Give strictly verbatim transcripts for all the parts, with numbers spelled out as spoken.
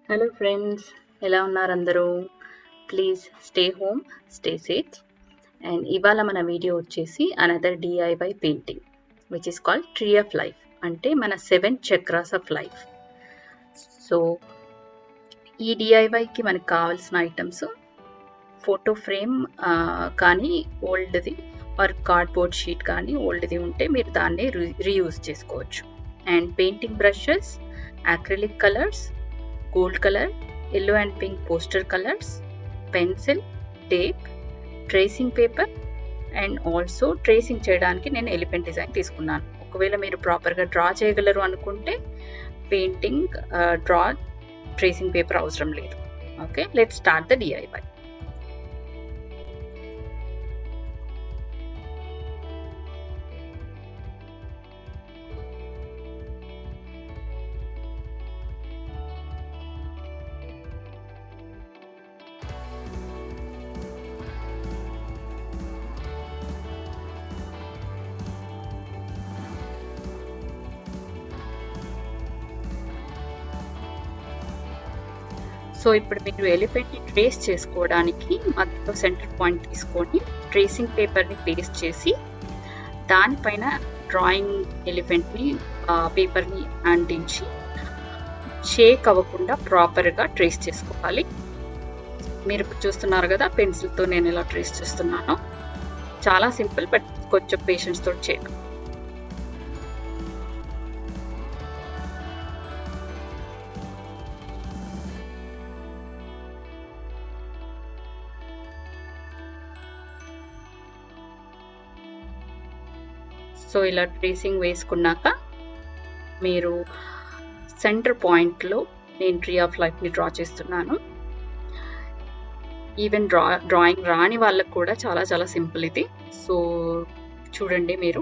Hello friends, ఎలా ఉన్నారు అందరూ? Please stay home, stay safe. And ఇవాళ మన వీడియో వచ్చేసి another DIY painting which is called tree of life, అంటే మన seven chakras of life. So ఈ డిఐవైకి మనకు కావాల్సిన ఐటమ్స్ ఫోటో ఫ్రేమ్ కానీ ఓల్డ్ది, ఆర్ కార్డ్బోర్డ్ షీట్ కానీ ఓల్డ్ది ఉంటే మీరు దాన్ని రీ రీయూజ్ చేసుకోవచ్చు. And painting brushes, acrylic colours, gold colour, yellow and pink poster colours, pencil, tape, tracing paper, and also tracing చేయడానికి నేను ఎలిఫెంట్ డిజైన్ తీసుకున్నాను. ఒకవేళ మీరు ప్రాపర్గా డ్రా చేయగలరు అనుకుంటే పెయింటింగ్ డ్రా ట్రేసింగ్ పేపర్ అవసరం లేదు. Okay, let's start the DIY. So ఇప్పుడు మీరు ఎలిఫెంట్ని ట్రేస్ చేసుకోవడానికి మధ్యలో సెంటర్ పాయింట్ తీసుకొని ట్రేసింగ్ పేపర్ని పేస్ట్ చేసి దానిపైన డ్రాయింగ్ ఎలిఫెంట్ని పేపర్ని అంటించి షేక్ అవ్వకుండా ప్రాపర్గా ట్రేస్ చేసుకోవాలి. మీరు చూస్తున్నారు కదా, పెన్సిల్తో నేను ఇలా ట్రేస్ చేస్తున్నాను. చాలా సింపుల్, బట్ కొంచెం పేషెన్స్ తోటి చేయాలి. సో ఇలా ట్రేసింగ్ వేసుకున్నాక మీరు సెంటర్ పాయింట్లో నేను ట్రీ ఆఫ్ లైఫ్ని డ్రా చేస్తున్నాను. ఈవెన్ డ్రా డ్రాయింగ్ రాని వాళ్ళకు కూడా చాలా చాలా సింపుల్ ఇది. సో చూడండి మీరు.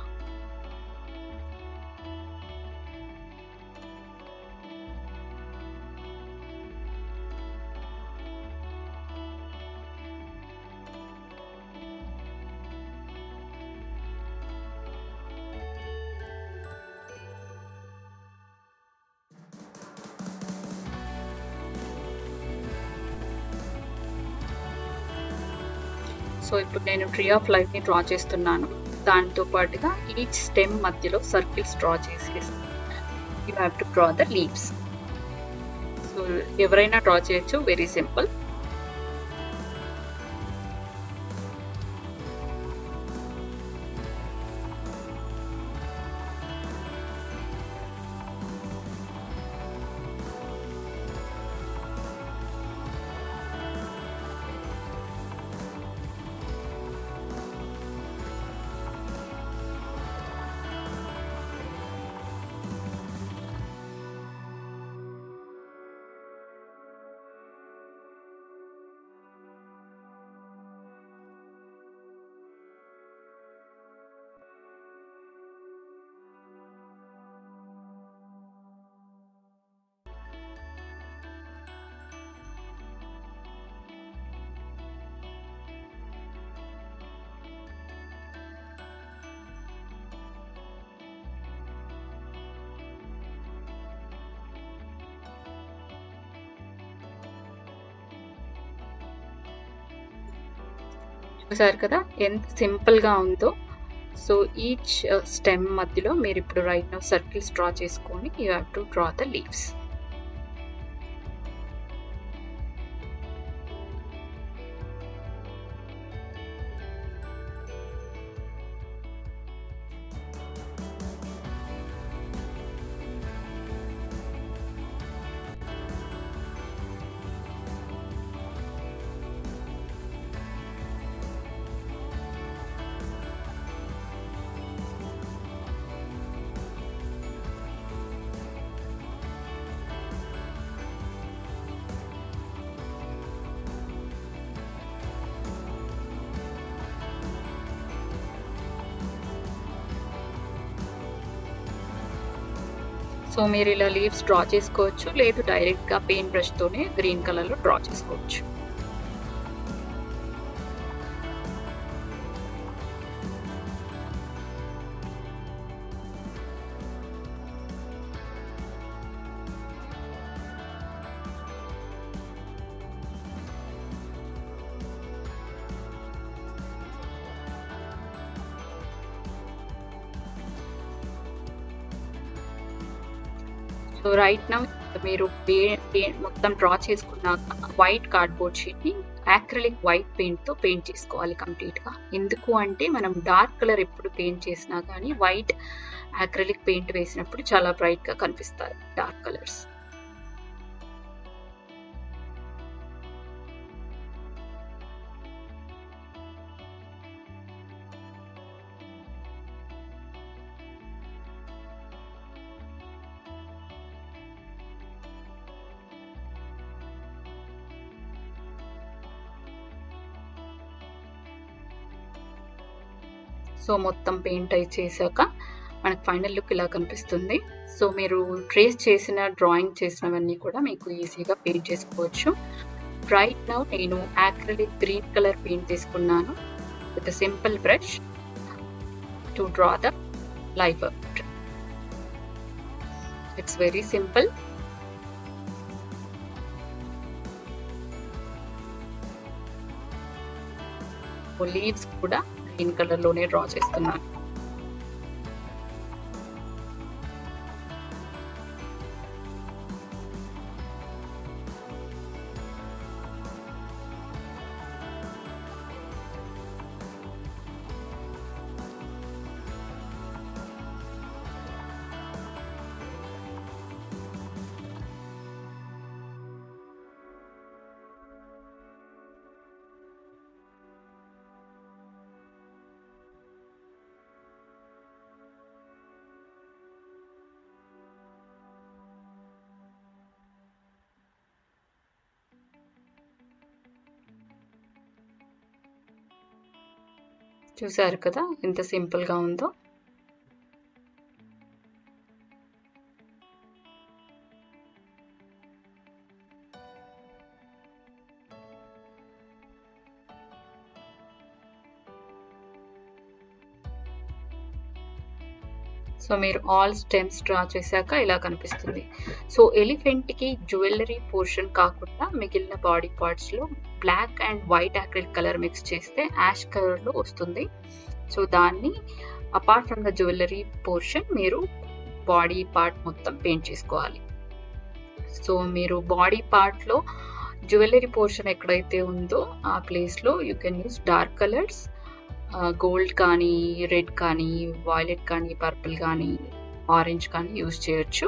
సో ఇప్పుడు నేను ట్రీ ఆఫ్ లైఫ్ని డ్రా చేస్తున్నాను. దాంతో పాటుగా ఈచ్ స్టెమ్ మధ్యలో సర్కిల్స్ డ్రా చేసేసి you have to draw the leaves. So ఎవరైనా డ్రా చేయొచ్చు, వెరీ సింపుల్. చూసారు కదా ఎంత సింపుల్గా ఉందో. సో ఈచ్ స్టెమ్ మధ్యలో మీరు ఇప్పుడు రైట్ నౌ సర్కిల్స్ డ్రా చేసుకొని you have to draw the leaves. So మీరు ఇలా లీవ్స్ డ్రా చేసుకోవచ్చు, లేదు డైరెక్ట్గా పెయింట్ బ్రష్తోనే గ్రీన్ కలర్లో డ్రా చేసుకోవచ్చు. సో రైట్ నౌ మీరు పే పే మొత్తం డ్రా చేసుకున్నాక వైట్ కార్డ్బోర్డ్ షీట్ని యాక్రిలిక్ వైట్ పెయింట్తో పెయింట్ చేసుకోవాలి కంప్లీట్గా. ఎందుకు అంటే మనం డార్క్ కలర్ ఎప్పుడు పెయింట్ చేసినా కానీ వైట్ యాక్రిలిక్ పెయింట్ వేసినప్పుడు చాలా బ్రైట్గా కనిపిస్తాయి డార్క్ కలర్స్. సో మొత్తం పెయింట్ అయి చేశాక మనకు ఫైనల్ లుక్ ఇలా కనిపిస్తుంది. సో మీరు ట్రేస్ చేసిన డ్రాయింగ్ చేసినవన్నీ కూడా మీకు ఈజీగా పెయింట్ చేసుకోవచ్చు. రైట్ నౌ నేను యాక్రిలిక్ గ్రీన్ కలర్ పెయింట్ తీసుకున్నాను with simple brush to draw the life. It's very simple. Leaves కూడా గ్రీన్ కలర్ లోనే డ్రా చేస్తున్నాను. చూసారు కదా ఎంత సింపుల్గా ఉందో. సో మీరు ఆల్ స్టెమ్స్ డ్రా చేశాక ఇలా కనిపిస్తుంది. సో ఎలిఫెంట్కి జ్యువెలరీ పోర్షన్ కాకుండా మిగిలిన బాడీ పార్ట్స్లో black and white acrylic colour mix చేస్తే యాష్ కలర్లో వస్తుంది. సో దాన్ని apart from the jewellery portion మీరు బాడీ పార్ట్ మొత్తం పెయింట్ చేసుకోవాలి. సో మీరు బాడీ పార్ట్లో జ్యువెలరీ పోర్షన్ ఎక్కడైతే ఉందో ఆ ప్లేస్లో you can use dark colours, gold కానీ, రెడ్ కానీ, వాయిలెట్ కానీ, పర్పుల్ కానీ, ఆరెంజ్ కానీ యూజ్ చేయొచ్చు.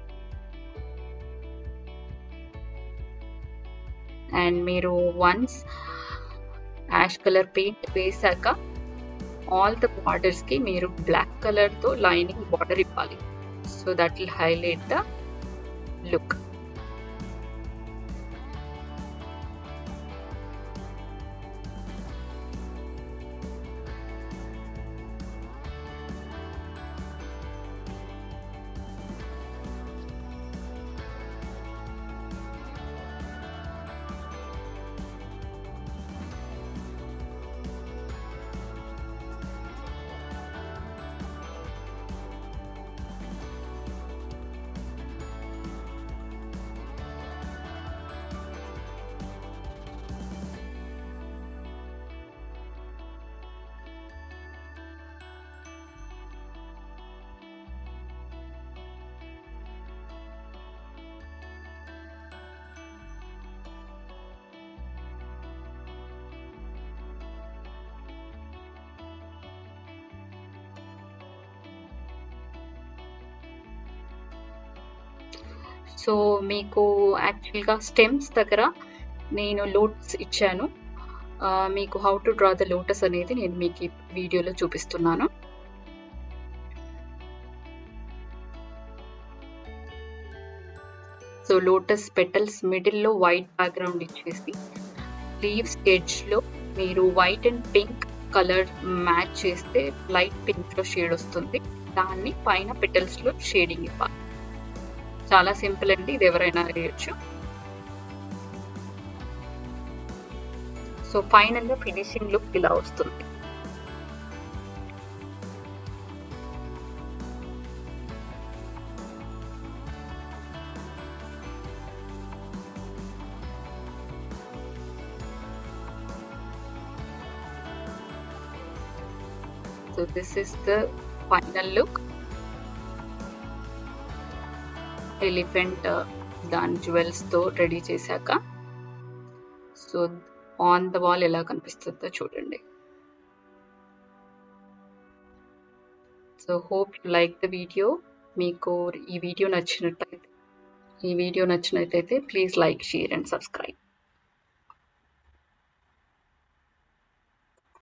అండ్ మీరు వన్స్ యాష్ కలర్ పెయింట్ వేసాక ఆల్ ద బార్డర్స్కి మీరు బ్లాక్ కలర్తో లైనింగ్ బార్డర్ ఇవ్వాలి. So that will highlight the look. So మీకు యాక్చువల్గా స్టెమ్స్ దగ్గర నేను లోటస్ ఇచ్చాను. మీకు how to draw the lotus అనేది నేను మీకు ఈ వీడియోలో చూపిస్తున్నాను. సో లోటస్ పెటల్స్ మిడిల్లో వైట్ బ్యాక్గ్రౌండ్ ఇచ్చేసి లీవ్స్ ఎడ్జ్లో మీరు white and pink colour match చేస్తే లైట్ పింక్లో షేడ్ వస్తుంది. దాన్ని పైన పెటల్స్లో షేడింగ్ ఇవ్వాలి. చాలా సింపుల్ అండి, ఇది ఎవరైనా వేయచ్చు. సో ఫైనల్గా ఫినిషింగ్ లుక్ ఇలా వస్తుంది. So this is the final look. Elephant దాని జ్యువెల్స్తో రెడీ చేశాక సో ఆన్ ద వాల్ ఎలా కనిపిస్తుందో చూడండి. So hope you like the video. మీకు ఈ వీడియో నచ్చినట్టయితే ఈ వీడియో నచ్చినట్టయితే please like, share and subscribe.